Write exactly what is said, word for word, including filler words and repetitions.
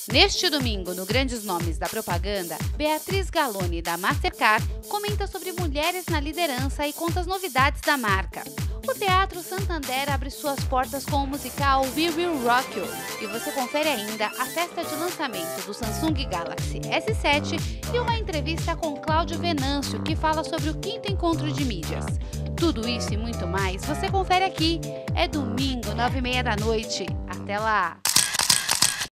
Neste domingo, no Grandes Nomes da Propaganda, Beatriz Galoni, da Mastercard, comenta sobre mulheres na liderança e conta as novidades da marca. O Teatro Santander abre suas portas com o musical We Will Rock You e você confere ainda a festa de lançamento do Samsung Galaxy S sete e uma entrevista com Cláudio Venâncio, que fala sobre o quinto encontro de mídias. Tudo isso e muito mais você confere aqui. É domingo, nove e meia da noite. Até lá!